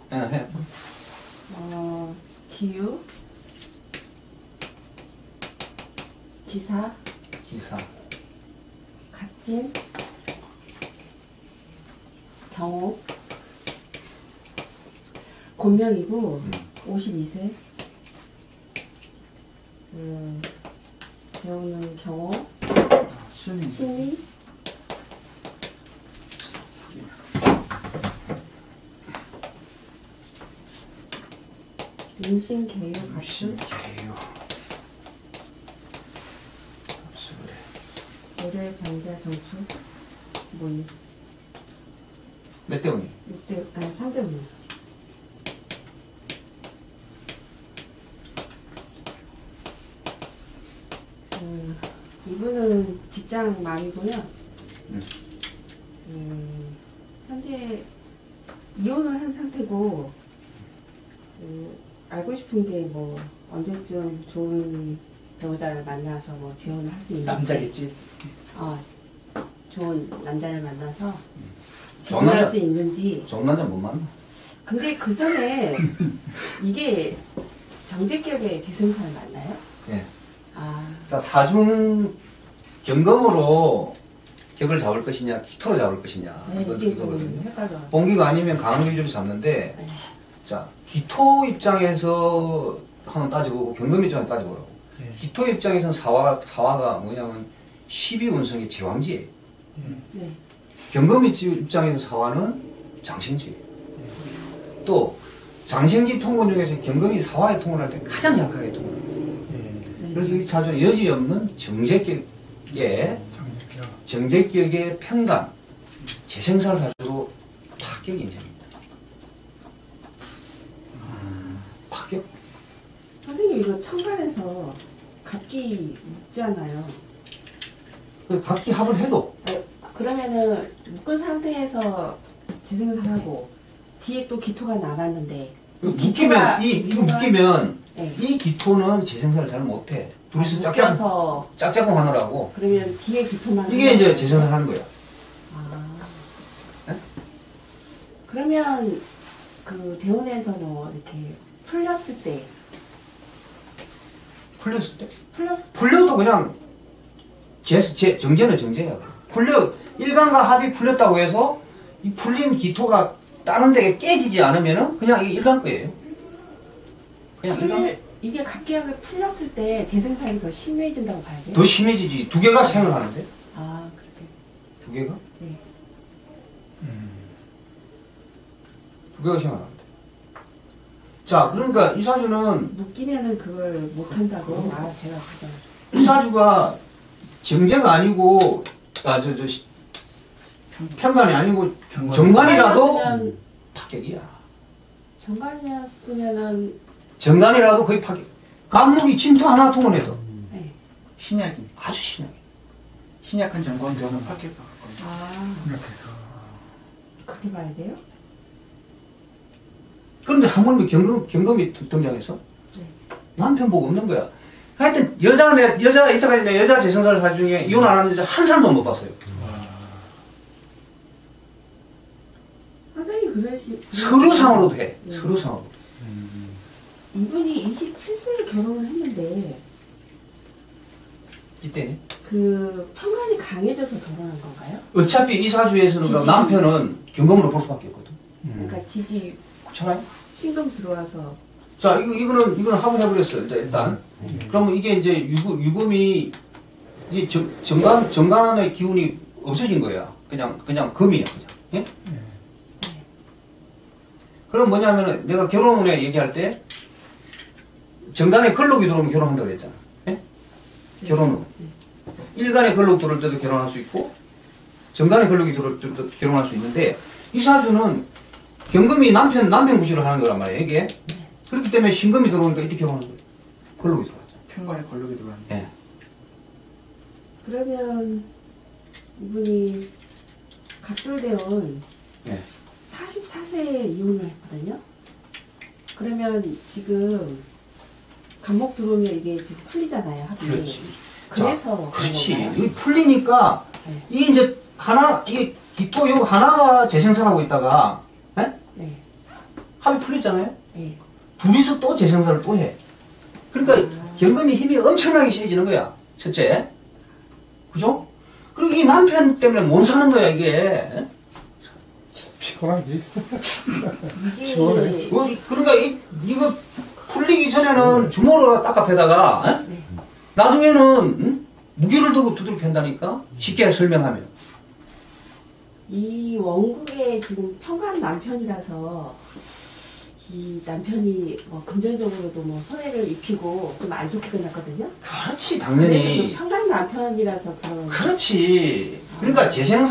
해. 기유, 기사, 갑진, 경호, 곤명이고 52세. 배우는 경호, 신위, 임신계유, 갑수, 월요일 반자 정수, 뭐니? 몇 대 운이? 6대, 아니 3대 운이. 이분은 직장 말이고요. 현재 이혼을 한 상태고, 알고 싶은 게 뭐 언제쯤 좋은 배우자를 만나서 뭐 재혼을 할 수 있는지. 남자겠지. 좋은 남자를 만나서 재혼할 수 있는지. 좋은 남자 못 만나. 근데 그 전에 이게 정제격의 재생산을 맞나요? 네. 자, 사중 경검으로 격을 잡을 것이냐, 기토로 잡을 것이냐. 네, 이거거든요. 헷갈려. 봉기가 아니면 강한기를 잡는데, 네. 자, 기토 입장에서 한번 따져보고, 경검 입장에서 따져보라고. 네. 기토 입장에서는 사화가 뭐냐면, 12운성의 제왕지예요. 네. 경검 입장에서 사화는 장생지예요. 또, 장생지 통분 중에서 경검이 사화에 통분할 때 가장 약하게 통분합니다. 그래서 이 사주는 여지없는 정제격의 평간, 재생살 사주로 파격이 인생입니다. 파격? 선생님, 이거 천간에서 갑기 묻잖아요. 각기 합을 해도. 그러면은 묶은 상태에서 재생산하고 뒤에 또 기토가 남았는데 묶이면 네. 이 기토는 재생산을 잘 못해. 둘이서 짝짝꿍 하느라고. 그러면 뒤에 기토만 이게 이제 재생산 하는 거야. 네? 그러면 그 대운에서 뭐 이렇게 풀렸을 때 풀려도 그냥 정제는 정제야. 일간과 합이 풀렸다고 해서 이 풀린 기토가 다른 데에 깨지지 않으면은 그냥 이게 일간 거예요. 이게 갑기하게 풀렸을 때 재생산이 더 심해진다고 봐야 돼요? 더 심해지지. 두 개가 생각하는데? 그렇게. 두 개가? 네. 두 개가 생각하는데. 자, 그러니까 이 사주는 묶이면은 그걸 못한다고. 제가 그잖아요. 이 사주가 정제가 아니고, 편간이 아니고 정관이라도 파격이야. 정관이었으면은 정관이라도 거의 파격. 간목이 진토 하나 통원해서. 네. 신약이. 아주 신약해. 신약한 정관 되면 파격. 그렇게 봐야 돼요? 그런데 한 번도 경검이 등장해서 네. 남편 보고 없는 거야. 하여튼 이때까지 내 여자 재생살 사주 중에 이혼 안 하는 여자 한 사람도 못 봤어요. 선생님 서류상으로도 해. 네. 서류상으로. 이분이 27세에 결혼을 했는데 이때는? 그 편간이 강해져서 결혼한 건가요? 어차피 이 사주에서는 남편은 경검으로 볼 수밖에 없거든. 그러니까 지지 그렇잖아요. 신금 들어와서. 자, 이거는 합을 해버렸어요. 일단. 그러면 이게 이제 유금이 이 정관의 기운이 없어진 거야. 그냥 금이야. 그냥. 예? 그럼 뭐냐면은 내가 결혼에 얘기할 때 정관에 걸록이 들어오면 결혼한다고 했잖아. 예? 결혼으로. 일간에 걸록 들어올 때도 결혼할 수 있고 정관에 걸록이 들어올 때도 결혼할 수 있는데 이 사주는 경금이 남편 구실을 하는 거란 말이에요. 이게. 그렇기 때문에 신금이 들어오니까 이때 결혼하는 거예요. 걸록이 들어왔잖아. 편관에 걸록이 들어왔네. 예. 그러면 이분이 갑술대원 44세에 이혼을 했거든요. 그러면 지금 간목 들어오면 이게 지금 풀리잖아요. 합이. 그렇지. 그래서 그렇지. 여기 풀리니까 이게 이제 이게 기토 요 하나가 재생산하고 있다가 합의 풀렸잖아요. 예. 둘이서 또 재생산을 또 해. 그러니까 경금이 힘이 엄청나게 세지는 거야. 첫째. 그죠? 그리고 이 남편 때문에 못 사는 거야, 이게. 피곤하지. 이게 시원해. 그러니까 이거 풀리기 전에는 주먹으로 닦아패다가 네. 나중에는 무기를 두고 두들겨 팬다니까? 쉽게 설명하면. 이 원국의 지금 평간 남편이라서 이 남편이 뭐 금전적으로도 뭐 손해를 입히고 좀 안 좋게 끝났거든요. 그렇지, 그래서 당연히. 그 평간 남편이라서 그런. 그렇지. 그러니까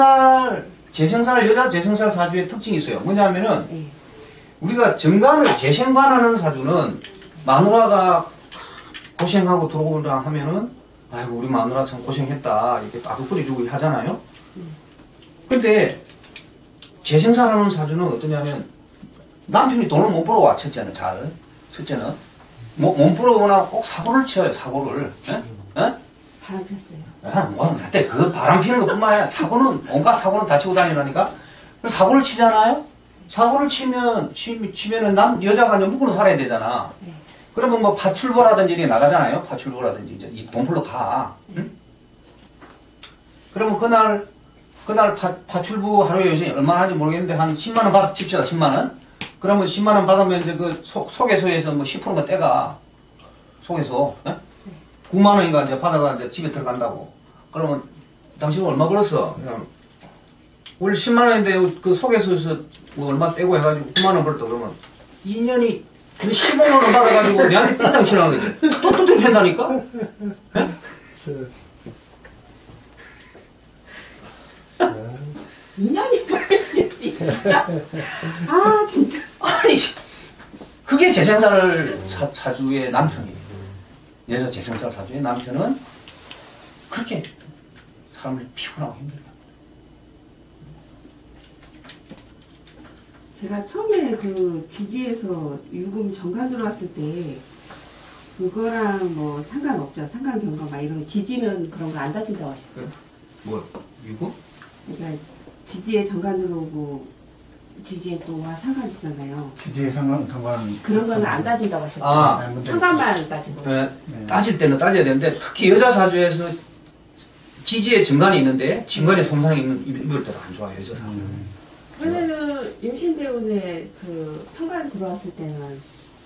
여자 재생살 사주의 특징이 있어요. 뭐냐면은 예. 우리가 정관을 재생관하는 사주는 마누라가 고생하고 들어오라 하면은 아이고 우리 마누라 참 고생했다 이렇게 따뜻거려주고 하잖아요. 근데 재생살하는 사주는 어떠냐면 남편이 돈을 못 벌어와 첫째는 첫째는 못 벌어오거나 꼭 사고를 쳐요. 사고를. 예? 예? 바람 폈어요. 뭐, 그때 그 바람 피는 것 뿐만 아니라 온갖 사고는 다 치고 다니다니까? 그래서 사고를 치잖아요? 사고를 치면은 여자가 이제 묶어놓고 살아야 되잖아. 네. 그러면 뭐 파출부라든지 이렇게 나가잖아요? 파출부라든지 이제 이 돈 벌러 가. 응? 그러면 그날 파출부 하루에 요새 얼마나 하는지 모르겠는데 한 10만원 칩시다, 10만원. 그러면 10만원 받으면 이제 그 소개소에서 뭐 10%가 떼가. 소개소. 예? 9만원인가 이제 받아가 이제 집에 들어간다고. 그러면 당신 얼마 벌었어? 그럼 원래 10만원인데 그 소개소에서 뭐 얼마 떼고 해가지고 9만원 벌었다 그러면 2년이 15만원 받아가지고 내한테 삥땅 치라는 거지. 또 두드려 팬다니까? 예? 2년이 걸렸지 진짜. 아 진짜. 아니 그게 재생살 사주의 남편이에요. 여자 재생살 사주의 남편은 그렇게 사람을 피곤하고 힘들어요. 제가 처음에 그 지지에서 유금 정관 들어왔을 때 그거랑 뭐 상관없죠. 상관경과 막 이런 지지는 그런 거 안 다진다고 하셨죠. 뭐 유고? 그러니까 지지에 정관 들어오고 지지에 또와 상관 있잖아요. 지지의 상관 그런 거는 안 따진다고 하셨죠. 아, 상관만 따지고. 네, 따질 때는 따져야 되는데 특히 여자 사주에서 지지에 정관이 있는데 정관에 손상이 있는 이럴 때도 안 좋아요. 여자 사주. 그러면은 임신 때문에 그 평관 들어왔을 때는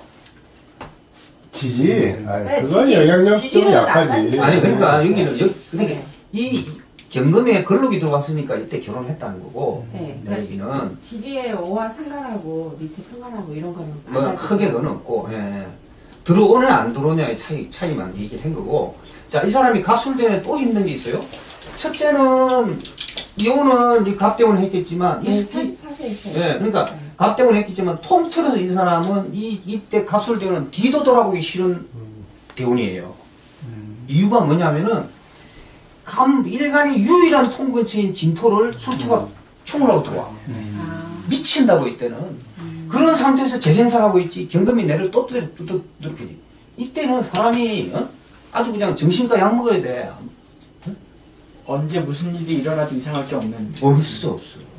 지지. 아이, 네, 그건 지지. 영향력 좀 지지는 약하지. 안 아니 그러니까 여기는 그러니까 네. 이 경금에 걸록이 들어왔으니까 이때 결혼했다는 거고 네. 내 얘기는 지지에 오와 상관하고 밑에 평관하고 이런 거는 안 뭐 따지고. 크게 그건 없고 예. 들어오냐 안 들어오냐의 차이만 얘기를 한 거고 자 이 사람이 갑술대원에 또 힘든 게 있어요. 첫째는 이혼은 이 갑대원 했겠지만 네, 44세 있어요. 예, 그러니까 갑대원 했겠지만 통틀어서 이 사람은 이때 갑술대원은 뒤도 돌아보기 싫은 대원이에요. 이유가 뭐냐면은 일간이 유일한 통근처인 진토를 술토가 충을 들어와. 아, 미친다고 이때는. 그런 상태에서 재생살하고 있지. 경금이 내를 또 두들기지. 이때는 사람이 아주 그냥 정신과 약 먹어야 돼. 언제 무슨 일이 일어나도 이상할 게 없는. 없어.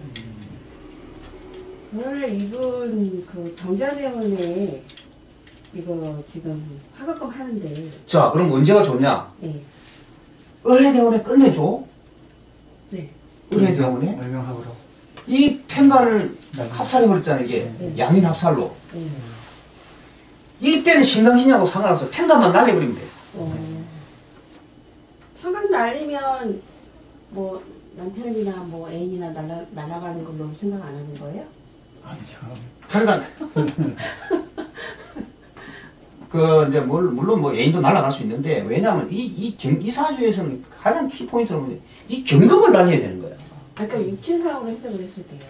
오늘 이분 그 경자대원에 이거 지금 화급금 하는데 자, 그럼 언제가 좋냐? 예. 을해대원에 끝내줘. 네. 을해대원에. 얼명하고로. 이 팽간을 합살해버렸잖아, 이게. 네. 양인 합살로. 예. 이때는 신강신하고 상관없어. 팽간만 날려버리면 돼. 평강 날리면 뭐 남편이나 뭐 애인이나 날아가는 걸로 생각 안 하는 거예요? 아니죠. 팽간. 이제, 물론 뭐 애인도 날아갈 수 있는데, 왜냐면 이 사주에서는 가장 키포인트는 뭐냐. 이 경금을 날려야 되는 거야. 아까 육친상으로 해석을 했을 때요.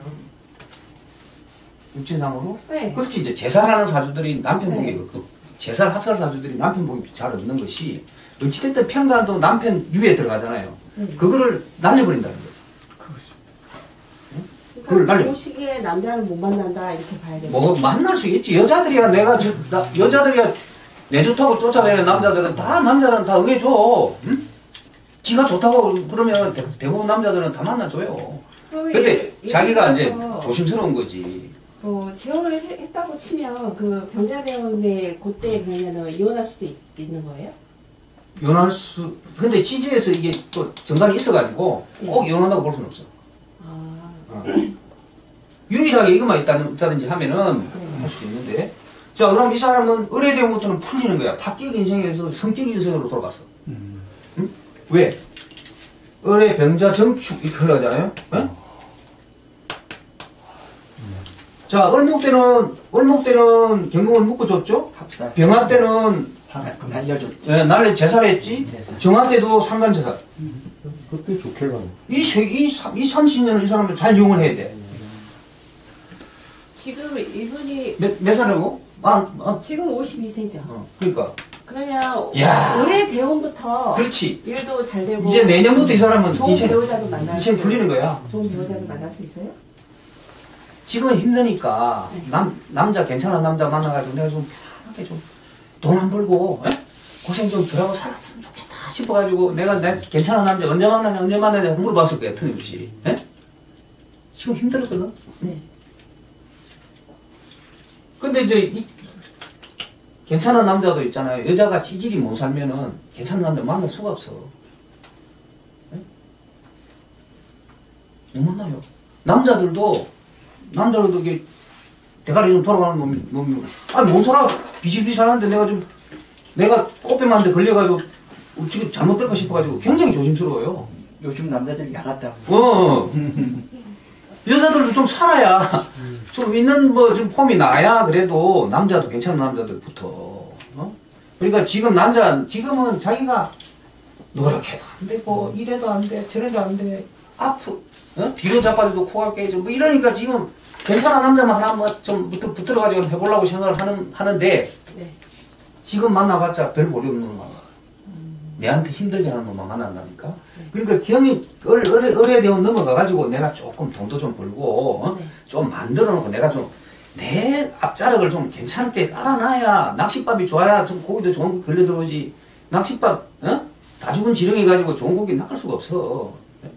육체상으로? 네. 그렇지, 이제 제살하는 사주들이 남편 복이, 네. 제살 합살 사주들이 남편 복이 잘 없는 것이, 어찌됐든 평간도 남편 유에 들어가잖아요. 그거를 날려버린다는 거예요. 그걸 그러니까 날려. 그 시기에 남자를 못 만난다 이렇게 봐야 되겠죠. 뭐, 만날 수 있지. 여자들이야, 여자들이야, 내 좋다고 쫓아다니는 남자들은 남자는 다 응해줘. 응? 지가 좋다고 그러면 대부분 남자들은 다 만나줘요. 근데 자기가 이제 조심스러운 거지. 재혼을 했다고 치면 그 병자대원에 그때 그러면은 이혼할 수도 있는 거예요? 근데 지지에서 이게 또 정당이 있어가지고 꼭 이혼한다고 볼 수는 없어. 아, 유일하게 이것만 있다든지 하면은 할 수도 있는데. 자, 그럼 이 사람은 의뢰대원부터는 풀리는 거야. 합격 인생에서 성격 인생으로 돌아갔어. 응? 왜? 의뢰, 병자, 정축 이렇게 흘러가잖아요. 응? 자, 을목 때는 경금을 묶어줬죠? 합살. 병화 때는 날려줬지. 예, 날래 제살했지? 제살. 정화 때도 상간 제살. 그때 좋게 가네. 이 30년을 이 사람들 잘 이용을 해야 돼. 지금 이분이 몇 살이고? 지금 52세죠. 그러니까. 그러면 야. 올해 대원부터 그렇지. 일도 잘 되고 이제 내년부터 이 사람은 좋은 배우자도 만날 인생 풀리는 거야. 좋은 배우자도 만날 수 있어요? 지금은 힘드니까 네. 남자 괜찮은 남자 만나가지고 내가 좀 편하게 좀 돈 안 벌고 고생 좀 덜하고 살았으면 좋겠다 싶어가지고 내가 괜찮은 남자 언제 만나냐 물어봤을 거야 틀림없이. 예? 지금 힘들었거든. 네. 근데 이제 괜찮은 남자도 있잖아요. 여자가 찌질이 못 살면은 괜찮은 남자 만날 수가 없어. 예? 못 만나요. 남자들도 이게 대가리 좀 돌아가는 놈이 못 살아. 비실비실하는데 내가 꽃뱀한테 걸려가지고 지금 잘못될까 싶어가지고 굉장히 조심스러워요. 요즘 남자들이 야같다고. 여자들도 좀 살아야 좀 있는 좀 폼이 나야 그래도 남자도 괜찮은 남자들부터. 그러니까 지금은 자기가 노력해도 안 되고 이래도 안 돼 저래도 안 돼 뒤로 자빠져도 코가 깨져 이러니까 지금 괜찮은 남자만 하나 좀 붙들어가지고 해보려고 생각을 하는데 네. 지금 만나봤자 별 볼이 없는 놈만 내한테 힘들게 하는 놈만 만난다니까. 그러니까 경이 의뢰대원 넘어가가지고 내가 조금 돈도 좀 벌고 좀 만들어놓고 내가 좀 내 앞자락을 좀 괜찮게 깔아놔야 낚싯밥이 좋아야 좀 고기도 좋은 거 걸려 들어오지. 낚싯밥 다 죽은 지렁이 가지고 좋은 고기 낚을 수가 없어.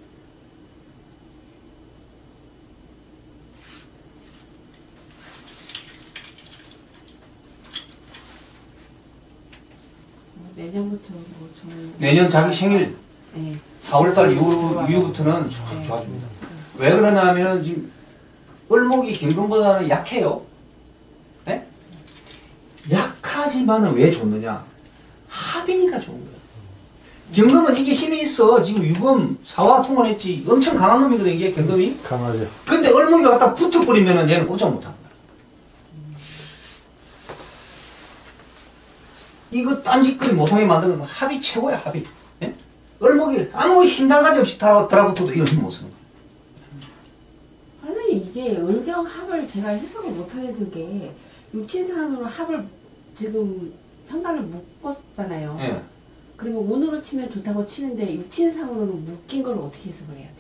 내년부터 저는 내년 자기 생일 네. 4월달 이후부터는 좋아집니다. 왜 그러냐면은 지금 을목이 경금보다는 약해요. 네? 약하지만은 왜 좋느냐? 합이니까 좋은 거야. 경금은 이게 힘이 있어. 지금 유금 사화 통원했지. 엄청 강한 놈이거든 이게 경금이. 강하죠. 근데 을목이가 갖다 붙어버리면은 얘는 꼼짝 못하는 거야. 이거 딴짓거리 못하게 만드는 건 합이 최고야 합이. 예? 을목이 아무 힘달가지 없이 달아붙어도 이거 힘 못 쓰는 거야. 아니 이게 을경합을 제가 해석을 못하겠는 게 육친산으로 합을 지금 상관을 묶었잖아요. 예. 그리고 운으로 치면 좋다고 치는데 육친상으로는 묶인 걸 어떻게 해석을 해야 돼?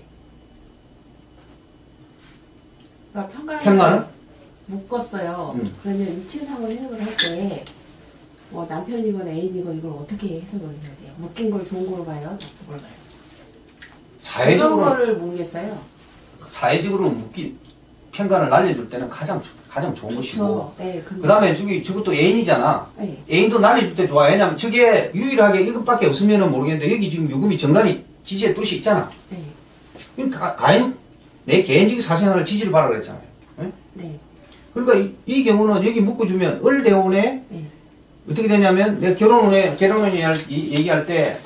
그러니까 평가는? 묶었어요. 그러면 육친상으로 해석을 할 때 뭐 남편이건 애인이건 이걸 어떻게 해석을 해야 돼요? 묶인 걸 좋은 거로 봐요? 나쁜 걸 봐요? 그런 거를 모르겠어요. 사회적으로 묶인 평간을 날려줄 때는 가장 좋은 것이고. 네, 그 다음에 저것도 애인이잖아. 네. 애인도 날려줄 때 좋아. 왜냐면 저게 유일하게 이것밖에 없으면 모르겠는데 여기 지금 유금이 정관이 지지에 뚜시 있잖아. 네. 그러니까 내 개인적인 사생활을 지지를 받으라 그랬잖아요. 네? 네. 그러니까 이 경우는 여기 묶어주면 을대원에 네. 어떻게 되냐면 내가 결혼운에 얘기할 때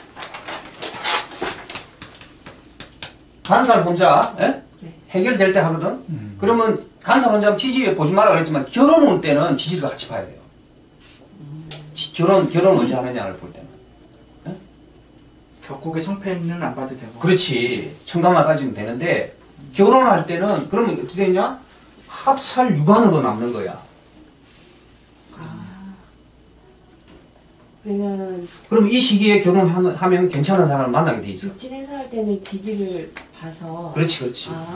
간살 혼자 네. 해결될 때 하거든. 그러면 간살 혼자 지지에 보지 마라 그랬지만 결혼운 때는 지지를 같이 봐야 돼요. 결혼 언제 하느냐를 볼 때는. 격국의 성패는 안 봐도 되고. 그렇지. 청감만 따지면 되는데 결혼할 때는 그러면 어떻게 되냐? 합살 유관으로 남는 거야. 그러면은 그럼 이 시기에 결혼하면 괜찮은 사람을 만나게 돼 있어. 육진 행사할 때는 지지를 봐서 그렇지.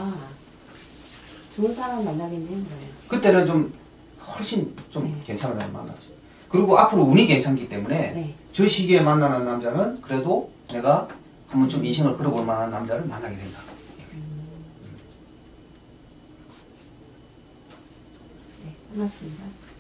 좋은 사람 만나겠네요. 그러면. 그때는 좀 훨씬 좀 네. 괜찮은 사람 만나지. 그리고 앞으로 운이 괜찮기 때문에 네. 저 시기에 만나는 남자는 그래도 내가 한번 좀 인생을 걸어볼 만한 남자를 만나게 된다. 끝났습니다.